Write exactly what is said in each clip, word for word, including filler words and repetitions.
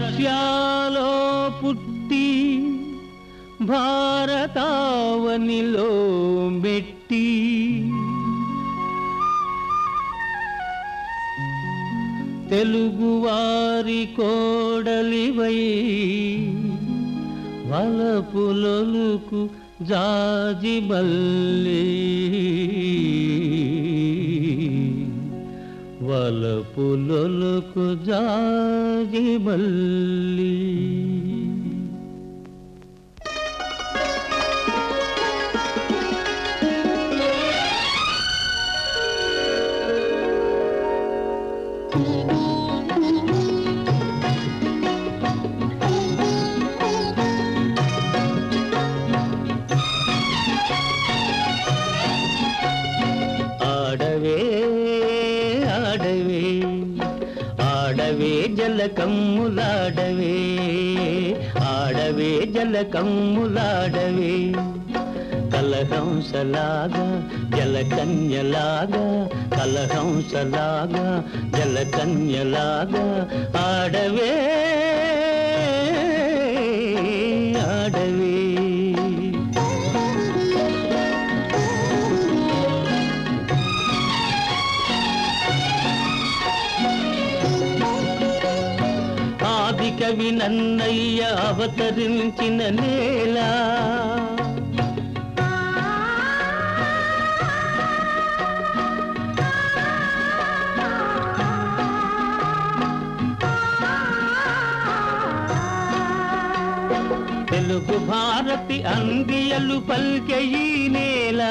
రష్యాలో పుట్టి భారతావనిలో మెట్టి తెలుగువారి కోడలివై వలపులొలుకు జాజిమల్లి వలపులొలుకు జాజిమల్లి జలకమ్ములాడవే ఆడవే జలకమ్ములాడవే కలహంసలాగా జలకన్యలాగా కలహంసలాగా జలకన్యలాగా ఆడవే ఆడవే కవి నన్నయ్య అవతరించిన నేల తెలుగు భారతి అంగియలు పల్కె ఈ నేల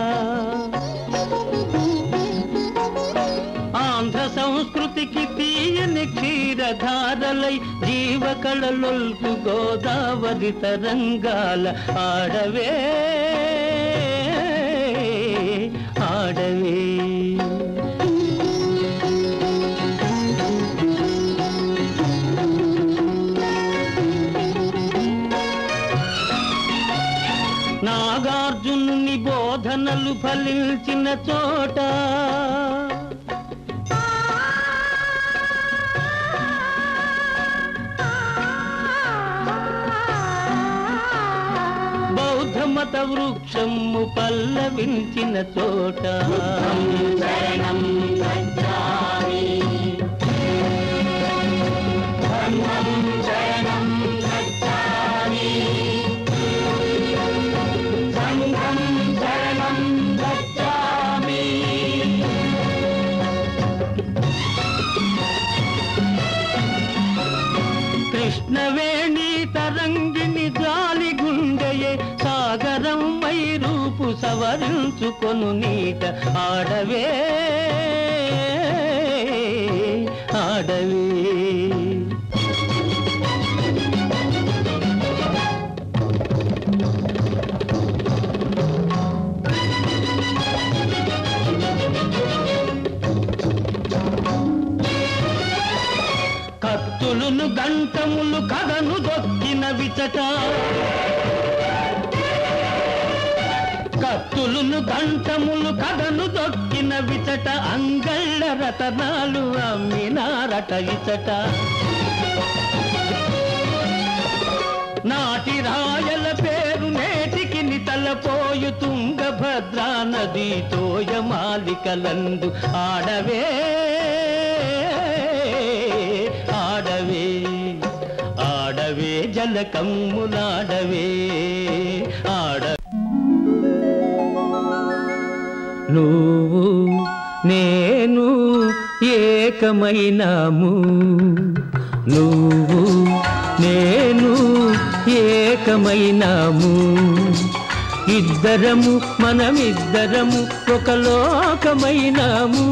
ఆంధ్ర సంస్కృతికి తీయని క్షీరధారలై జీవకళలొల్కు గోదావరి తరంగాల ఆడవే ఆడవే నాగార్జునుని బోధనలు ఫలించిన చోట మత వృక్షము పల్లవించిన చోట శరణం గచ్ఛామి ధర్మం శరణం గచ్ఛామి సంఘం శరణం గచ్ఛామి కృష్ణవేణి తరంగిణి జాలి గుండెయే సాగరం మై రూపు సవరించుకొను నీట ఆడవే ఆడవే కత్తులును గంటములు కథను దొక్కిన విచట కత్తులును గంటములు కథను దొక్కిన విచట అంగళ్ళ రతనాలు అమ్మినారట ఇచట నాటి రాయల పేరు నేటికి నితలపోయు తుంగభద్రా నది తోయమాలికలందు ఆడవే ఆడవే ఆడవే జలకమ్ములాడవే ఆడ నువ్వు నేను ఏకమైనాము నువ్వు నేను ఏకమైనాము ఇద్దరము మనమిద్దరము ఒక లోకమైనాము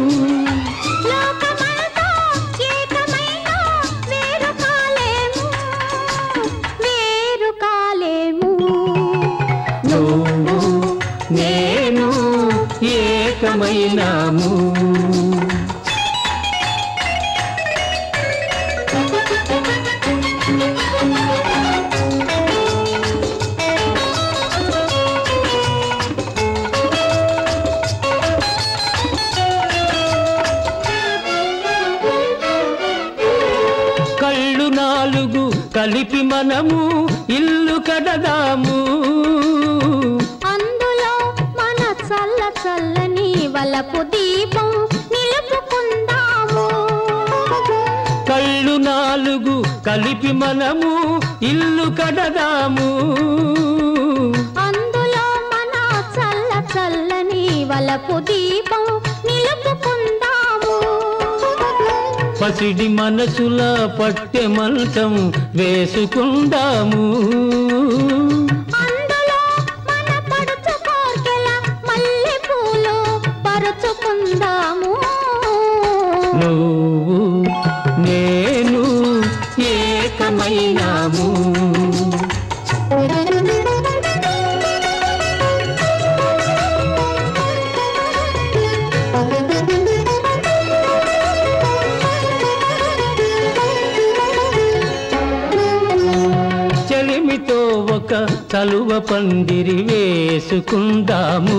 నేను ఏకమైనాము కళ్ళు నా కలిపి మనము ఇల్లు కడదాము అందులో మన చల్ల చల్లని వలపు దీపం నిలుపుకుందాము కళ్ళు నాలుగు కలిపి మనము ఇల్లు కడదాము అందులో మన చల్ల చల్లని వలపు దీపం నిలుపుకుందాము పసిడి మనసుల పట్టె మంచం వేసుకుందాము అందులో మన పడుచు కోర్కెల మల్లె పూలు పరుచుకుందాము నువ్వు నేను ఏకమైనాము చెలిమితో ఒక చలువ పందిరి వేసుకుందాము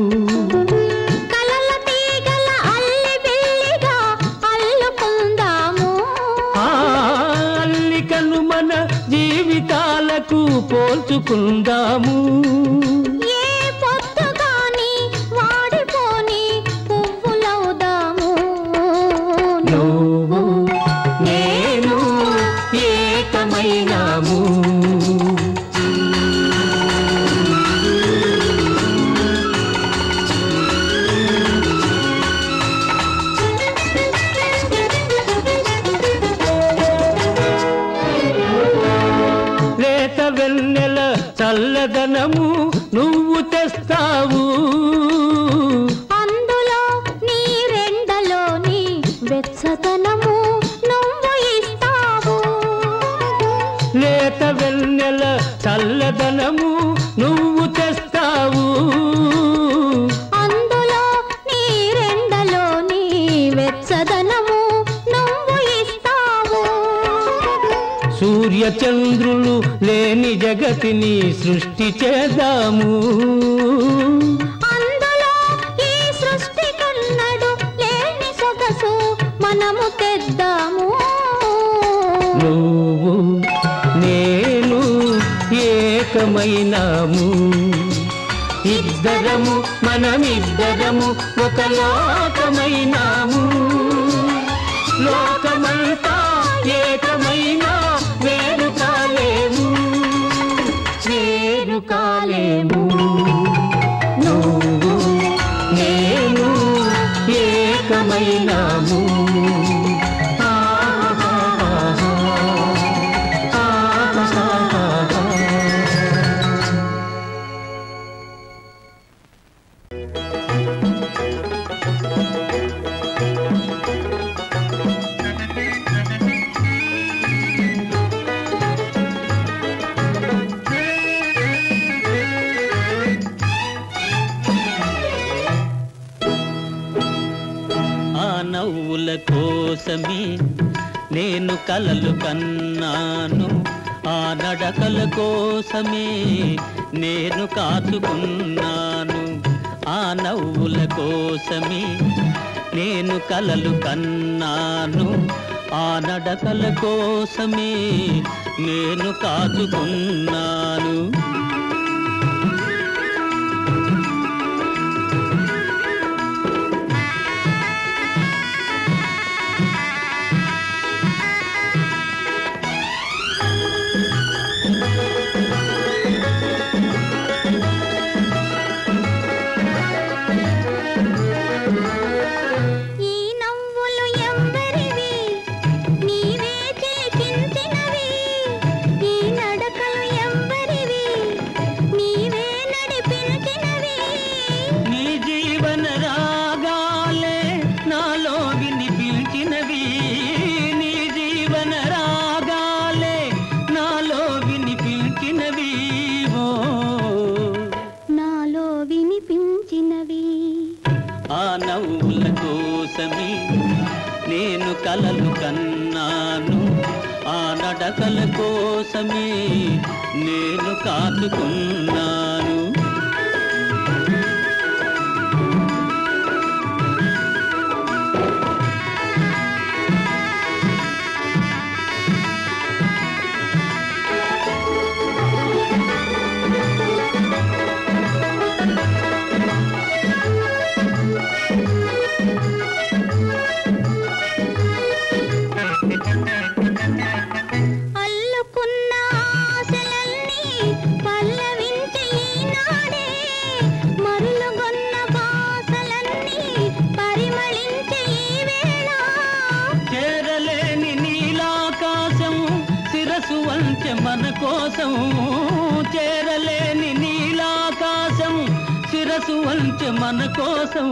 కలల తీగల అల్లి బిల్లిగా అల్లుకుందాము ఆ అల్లికను మన జీవితాలకు పోల్చుకుందాము ఏ పొత్తు గాని వాడిపోని పువ్వులవుదాము నువ్వు నేను ఏకమైనాము లేత వెన్నెల చల్లదనము నువ్వు తెస్తావు అందులో నీ రెండలోని వెచ్చదనము నువ్వు ఇస్తావు లేత వెన్నెల చల్లదనము నువ్వు తెస్తావు అందులో నీ రెండలోని వెచ్చదనము నువ్వు ఇస్తావు సూర్య చంద్రులు లేని జగతిని సృష్టి చేద్దాము అందులో ఈ సృష్టి కన్నడు లేని సొగసు మనము తెద్దాము నువ్వు నేను ఏకమైనాము ఇద్దరము మనమిద్దరము ఒక లోకమైనాము లోకమంతా ఏకమైనా వేరు కాలేము వేరు కాలేము నువ్వు నేను ఏకమైనాము నవ్వుల కోసమే నేను కలలు కన్నాను ఆ నడకల కోసమే నేను కాచుకున్నాను ఆ నవ్వుల కోసమే నేను కలలు కన్నాను ఆ నడకల కోసమే నేను కాచుకున్నాను నేను కలలు కన్నాను ఆ నడకల కోసమే నేను కాచుకున్నాను కోసం చేరలేని నీలాకాశం శిరసు వంచె మన కోసం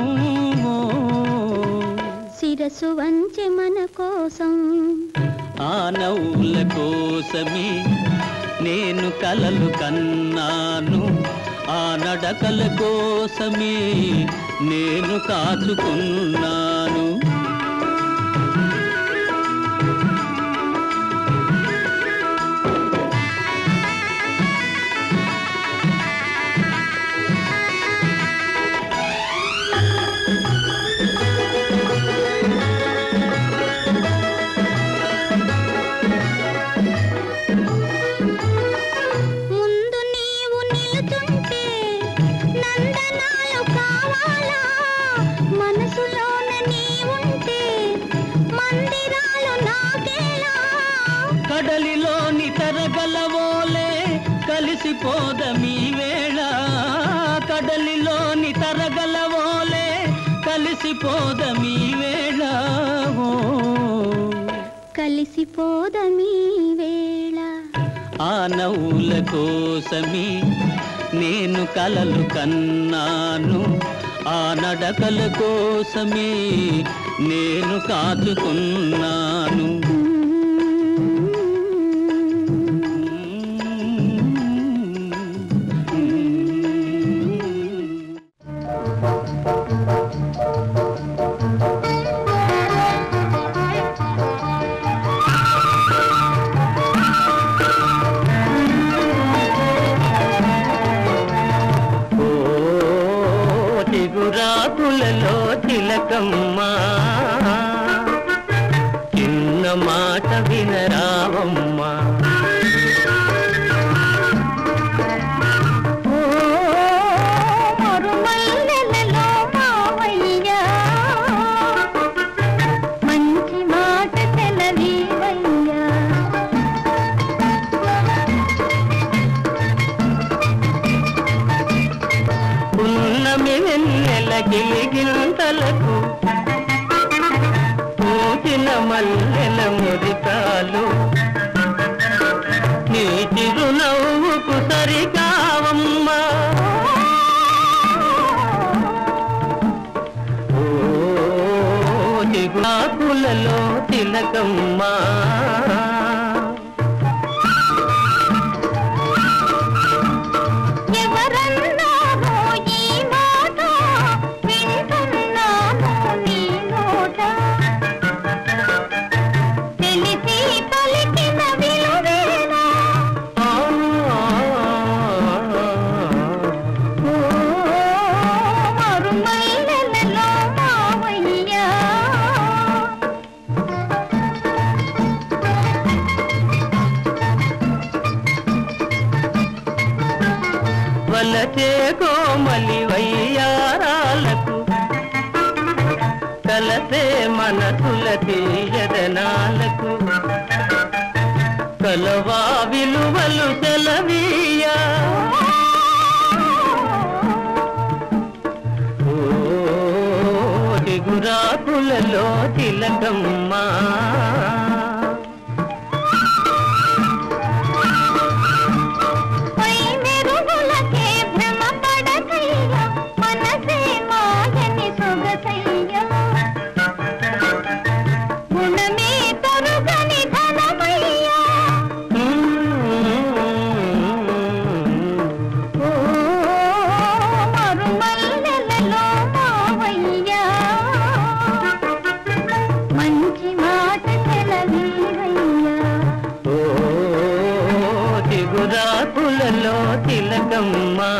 శిరసు వంచె మన కోసం ఆ నవ్వుల కోసమే నేను కలలు కన్నాను ఆ నడకల కోసమే నేను కాచుకున్నాను కడలిలోని తరగలవోలే కలిసిపోదమీ వేళ కడలిలోని తరగలవోలే కలిసిపోదమీ వేళ కలిసిపోదమీ వేళ ఆ నవ్వుల కోసమే నేను కలలు కన్నాను ఆ నడకల కోసమే నేను కాచుకున్నాను చిగురాకులలో తిలకమ్మా చిన్న మాట వినరావమ్మా మంచి మాట తెలవీవయ్యా పున్నమి వెన్నెల గిలిగింతలకు పూచిన మల్లెల మురికాలు నీ చిరునవ్వుకు సరికావమ్మా ఓ చిగురాకులలో తిలకమ్మా వలచే కోమలి వయ్యారాలకు కలసే మనసుల తీయదనాలకు కలవా విలువలు సెలవీయా ఓ చిగురాకులలో తిలకమ్మా చిగురాకులలో తిలకమ్మా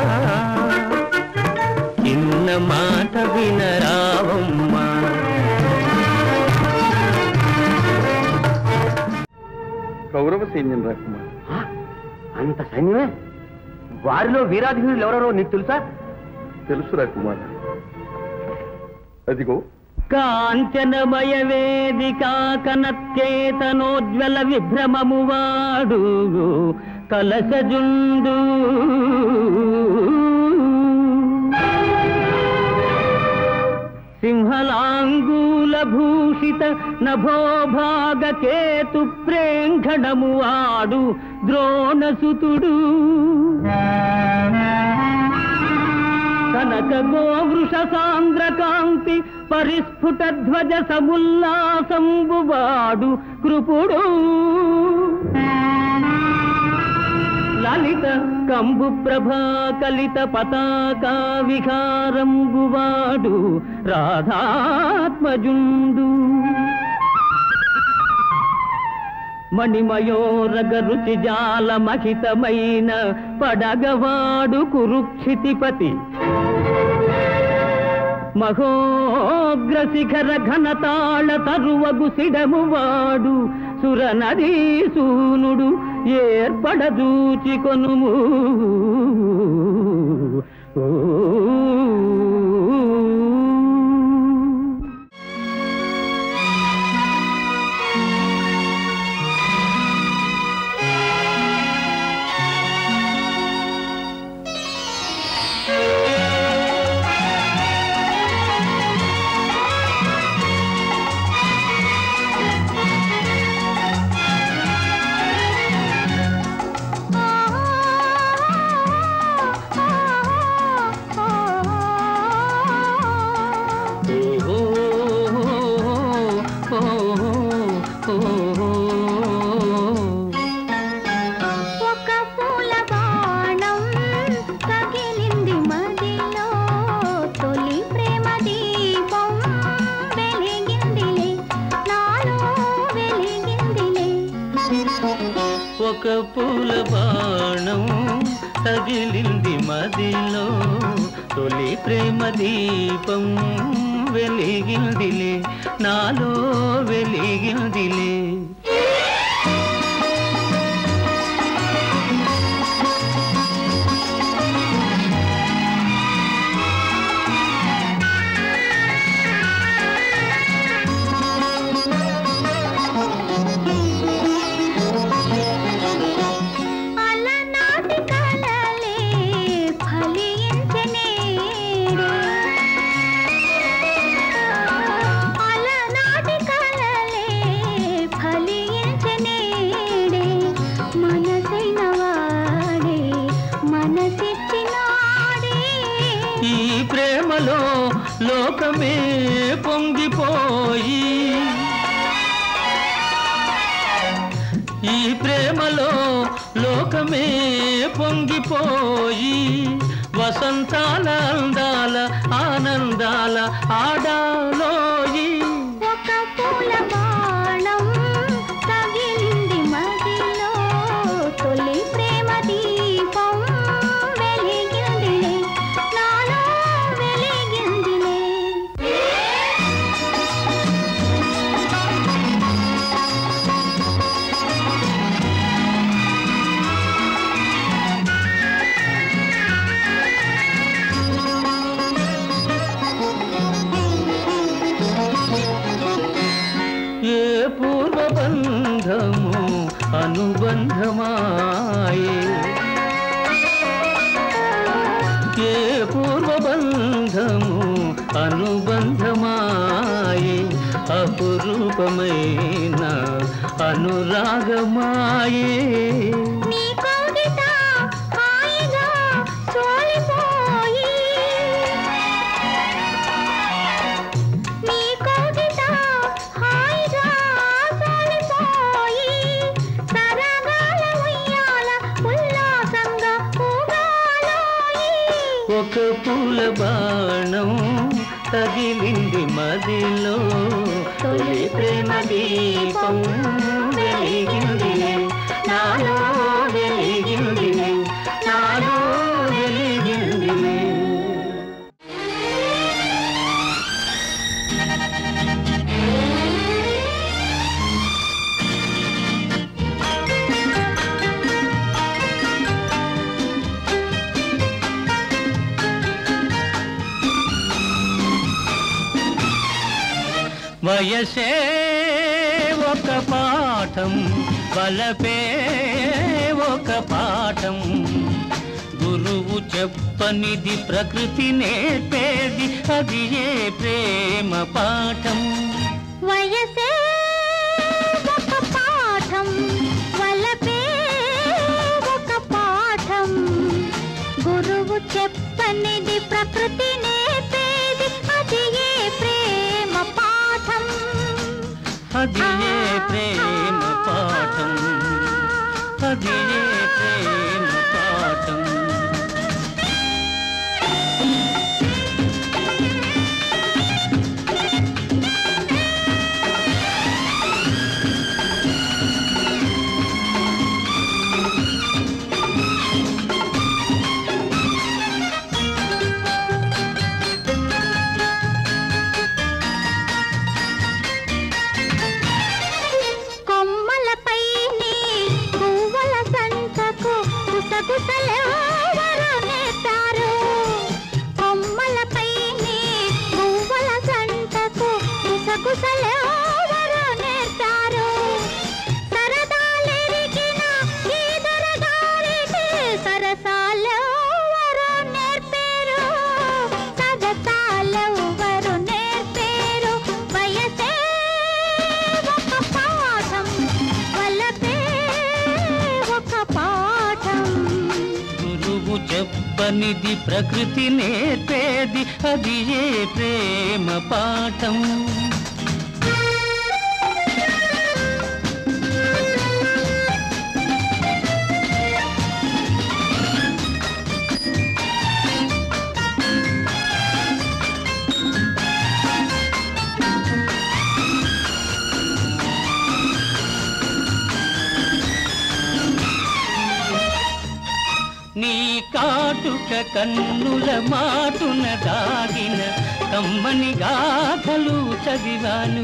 చిన్న మాట వినరావమ్మా కౌరవ సైన్యం రాకుమార్ అంత సైన్యమే వారిలో వీరాధికులు ఎవరో నీకు తెలుసా తెలుసు రాకుమార్ అదిగో కాంచనమయ వేదికా కనత్యేతనోజ్వల విభ్రమము వాడు కలసజుండు సింహలాంగూల భూషిత నభోభాగ కేతు ప్రేంఘణము ఆడు ద్రోణసుతుడు కనక గోవృష సాంద్రకాంతి పరిస్ఫుట ధ్వజ సముల్లాసంబువాడు కృపుడు లలిత కంబు ప్రభా కలిత పతాకా విహారంబువాడు రాధాత్మజుండు మణిమయోరగ రుచి జాల మహితమైన పడగవాడు కురుక్షితిపతి మహోగ్ర శిఖర ఘనతాళ తరువగు సిడమువాడు సురనదీ సూనుడు ఏర్పడదూచి కొనుము ఒక పూల బాణం తగిలింది మదిలో తొలి ప్రేమ దీపం వెలిగిందిలే నాలో వెలిగిందిలే ప్రేమలో లోకమే పొంగిపోయి ఈ ప్రేమలో లోకమే పొంగిపోయి వసంతాల అందాల ఆనందాల ఆడాలోయి ఒక పూల బాణం తగిలింది మదిలో తొలి ప్రేమ దీపం వెలిగిందిలే నాలో వెలిగిందిలే ఏ పూర్వబంధము అనుబంధమాయే ఏ పూర్వబంధము అనుబంధమాయే అపురూపమైన అనురాగమాయే నీ కౌగిట హాయిగా సోలిపోయి నీ కౌగిట హాయిగా సోలిపోయి సరగాల ఉయ్యాల ఉల్లాసంగా ఊగాలోయి ఒక పూల బాణం తగిలింది మదిలో తొలి ప్రేమ దీపం వెలిగిందిలే నాలో వెలిగిందిలే నాలో వెలిగిందిలే వయసే ఒక పాఠం వలపే ఒక పాఠం గురువు చెప్పనిది ప్రకృతి నేర్పేది అది ఏ ప్రేమ పాఠం వయసే ఒక పాఠం వలపే చెప్పనిది ప్రకృతి నేర్పేది అది ఏ ప్రేమ పాఠం అది ఏ ప్రేమ పాఠం అది ఏ ప్రేమ పాఠం చెప్పనిది ప్రకృతి నేర్పేది అది ఏ ప్రేమ పాఠం నీ కాటుక కన్నుల మాటున దాగిన కమ్మని గాథలు చదివాను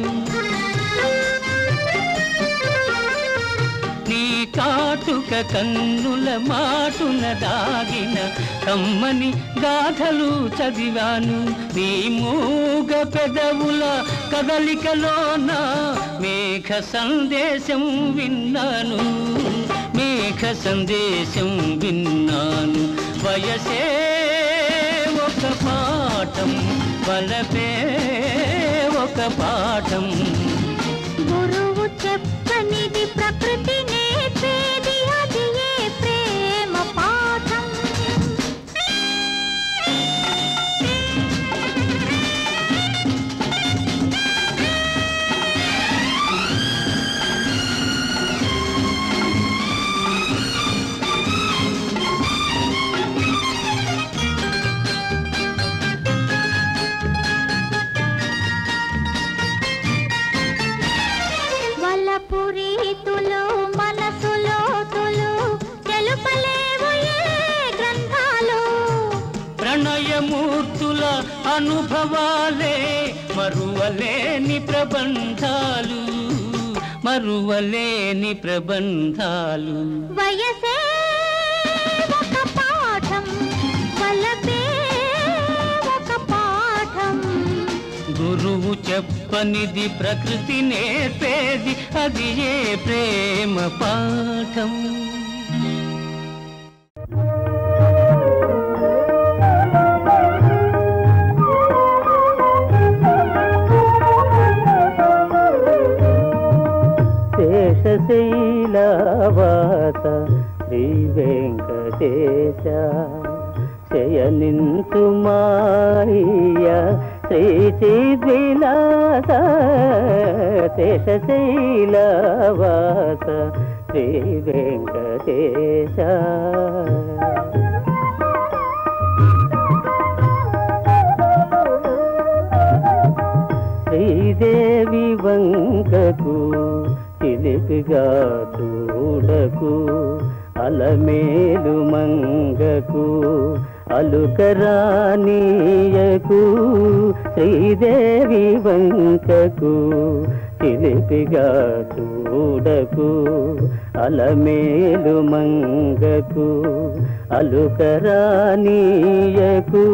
నీ కాటుక కన్నుల మాటున దాగిన కమ్మని గాథలు చదివాను నీ మూగ పెదవుల కదలికలోన మేఘ సందేశం విన్నాను మేఘ సందేశం విన్నాను వయసే ఒక పాఠం వలపే ఒక పాఠం గురువు చెప్పనిది ప్రకృతి నేర్పేది అది ఏ ప్రేమ పాఠం పురీతులు మనసులో తులు తెలుపలేవు ఏ గ్రంథాలు ప్రణయమూర్తుల అనుభవాలే మరువలేని ప్రబంధాలు మరువలేని ప్రబంధాలు వయసే ఒక పాఠం వలపే ఒక పాఠం గురువు చెప్పనిది ప్రకృతి నేర్పేది అది ఏ ప్రేమ పాఠం శేషశైలవాస శ్రీ వెంకటేశ శయనింతు మాయ శ్రీ చిద్విలాస శేషశైలవాస శ్రీ వెంకటేశ శ్రీదేవి వంకకు చిలిపిగా చూడకు అలమేలు మంగకు అలుకరానీయకు శ్రీదేవి వంకకు చిలిపిగా చూడకు అలమేలు మంగకు అలుకరానీయకు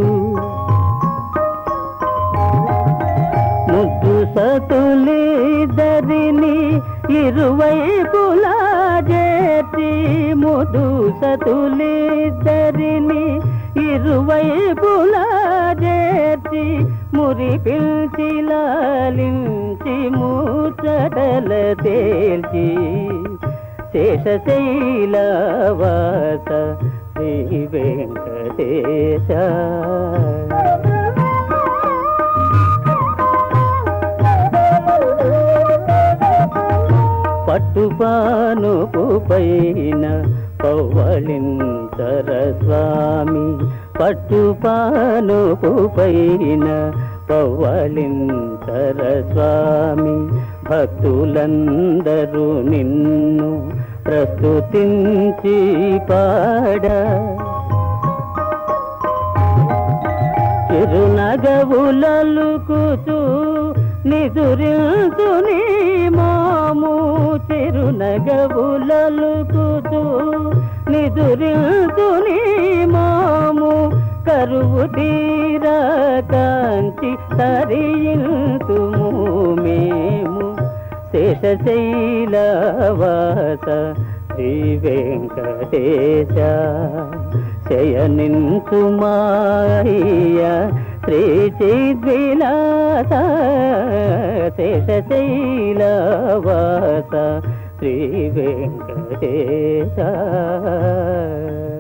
ముద్దు సతులిద్దరిని ఇరువైపులా చేర్చి ముద్దు సతులిద్దరిని ఇరువైపులా చేర్చి మురి పిల్చి లాలించి ముచ్చటల తేల్చి శేషశైలవాస శ్రీ వెంకటేశ వెంకటేశ. పట్టుపానుపు పైన పవ్వళింతర స్వామి, పట్టుపానుపు పైన పవ్వళింతర స్వామి, భక్తులందరూ నిన్ను ప్రస్తుతించి పాడ. చిరునగవులలుకుతూ నిదురించు నీ మోము, చిరునగవులలుకుతూ నిదురించు నీ మోము, కరువు తీర కాంచి తరింతుము మేము. శేషశైలవాస శ్రీ వెంకటేశ, శయనించు మాయ శ్రీ చిద్విలాస, శేషశైలవాస శ్రీ వెంకటేశ.